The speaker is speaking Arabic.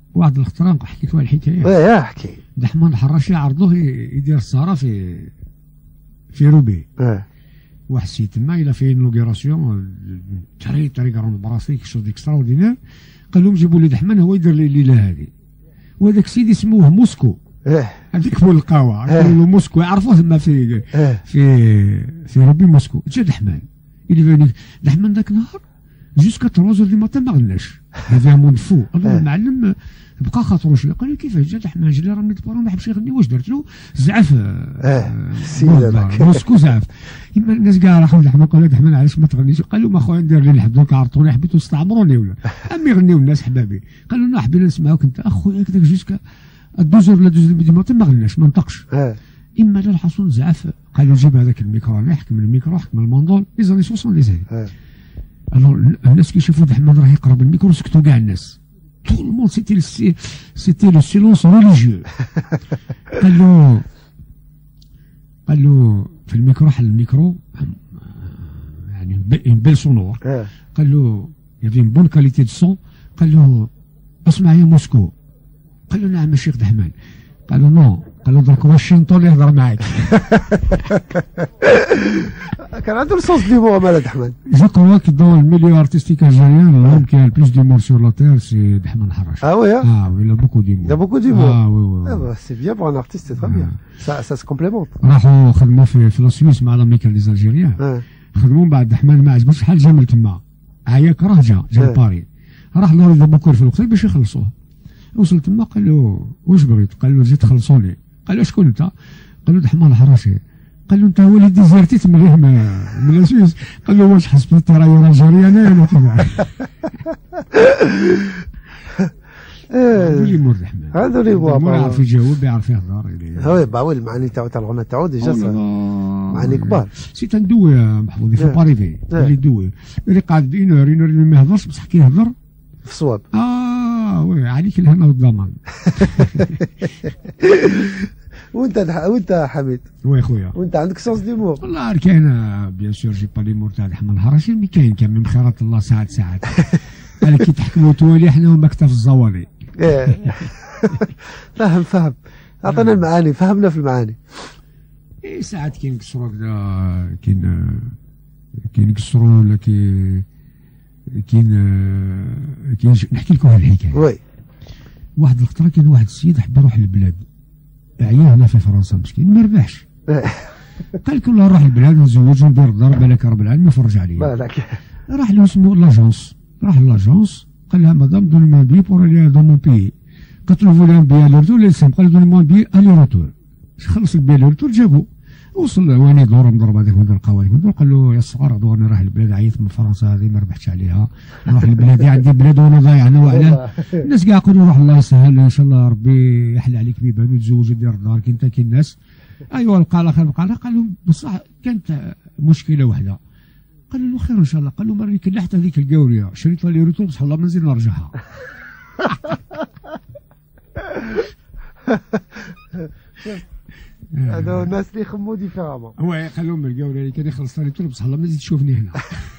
واحد الخطره حكيت واحد الحكايه. يا حكي. دحمان الحراشي عرضوه يدير السهره في روبي. واحد السيد تما الى فيه انوغيراسيون طريق راند براسي كشوز اكسترا اوردينير. قال لهم جيبوا لي دحمان هو يدير لي الليله هذه. وهذاك السيد يسموه موسكو. هذيك مول القهوه يقولوا له موسكو، يعرفوه تما في روبي موسكو. جا دحمان اللي دحمان ذاك النهار جوسكا 3 دي ماتان ما غناش. هذا مون فو. الله المعلم بقى خاطرو شويه قال لي كيفاش جا دحمان جا لي راه ميت بارون ما حبش يغني. واش درت له؟ زعف السيد هذاك موسكو زعف. يما الناس كاع راحوا دحمان قالوا دحمان علاش ما تغنيش؟ قال لهم اخويا ندير لي الحب دوك عرضوني حبيتو تستعمروني ولا امي يغنيو الناس حبابي. قالوا لنا حبينا نسمعوك انت اخويا هكذاك جوسكا 12 ولا 12 دي ماتان ما غناش ما نطقش. اما لا الحصول زعف. قالوا جيب هذاك الميكرو نحكم الميكرو حكم الموندول لي زاني 60 لي زاني. الناس كيشوفوا دحمان راه يقرب الميكرو سكتوا كاع الناس. tout le monde c'était le silence religieux. قال له في الميكرو حل الميكرو يعني بيل سونور. قال له يافي بون كاليتي دو سون. قال له اسمع يا موسكو. قال له نعم الشيخ دحمان. قال له نو. قال له درك هو الشينطون اللي يهضر معاك. كان عنده الصوص ديمور مال دحمان. جو كوا كي دون الميليو ارتستيك الجيريان لهم كي البلوس ديمور سور لا تير سي دحمان الحراش. وي il a beaucoup d'humour. Il a beaucoup d'humour. Oui. C'est bien pour un artiste, c'est très bien. Ça se complémente. راحوا خدموا في لا سويس مع لاميكال دي زالجيريان. خدموا من بعد دحمان ما عجبوش شحال جا من تما. عيا كراه جا لباري. راح لوري دو بوكور في الوقت باش يخلصوه. وصل تما قال له واش بغيت؟ قال له جيت تخلصوني. قال له شكون انت؟ قال له دحمان الحراشي. قال له انت هو اللي ديزيرتيت من السويس. قال له واش حسبت راهي الجيريان انا تبعك. هذو اللي مور دحمان. هذو اللي مور يعرف يجاوب يعرف يهضر. وي باوي المعاني تاع الغنى تاعو ديجا معاني كبار. سي ندوي محفوظ في باريفي اللي دوي اللي قاعد اون اور ما يهضرش بصح كي يهضر في الصواب. وي عليك الهنا والضمان. وانت حميد. وي خويا. وانت عندك سونس ديمور. والله كاين بيان سور جي با ليمور تاع دحمان الحراشي مي كاين من خيرات الله ساعات. قال كي تحكموا توالي حنا ومكتب الزوالي. فهم عطينا المعاني فهمنا في المعاني. ساعات كاين كسروا هكذا كاين كسروا ولا كاين نحكي لكم هذه الحكايه. وي. واحد الخطره كان واحد السيد حب يروح للبلاد. عيا هنا في فرنسا مسكين ما ربحش. قال لك والله نروح للبلاد ونتزوج وندير الدار بالك رب العالمين يفرج عليا. بالك. راح له اسمه لاجونس. راح لاجونس قال لها مدام دوني مون بي بور الي دون مون بي. قالت له فولي ان بي الي روتور لي سام. قال دوني مون بي الي روتور. خلص البي الي روتور جابو. وصل واني دور مضرب هذاك ودار هذاك قال له يا الصغار دورني راح البلاد عيط من فرنسا هذه ما ربحتش عليها. نروح لبلادي عندي بلاد وانا ضايع انا وعلاه. الناس كاع يقولوا روح الله يسهل ان شاء الله ربي يحل عليك بيبان وتزوج ودير دار. كي انت كي الناس ايوا القى خير بقى. قال لهم بصح كانت مشكله واحده. قال له خير ان شاء الله. قال له مرة كلحت هذيك القوريه شريت لي روتور بصح الله ما نزيد نرجعها. هذو الناس اللي يخموا ديفيرامون. هو قال لهم القوريه اللي كان يخلص لي روتور بصح الله ما نزيد تشوفني هنا.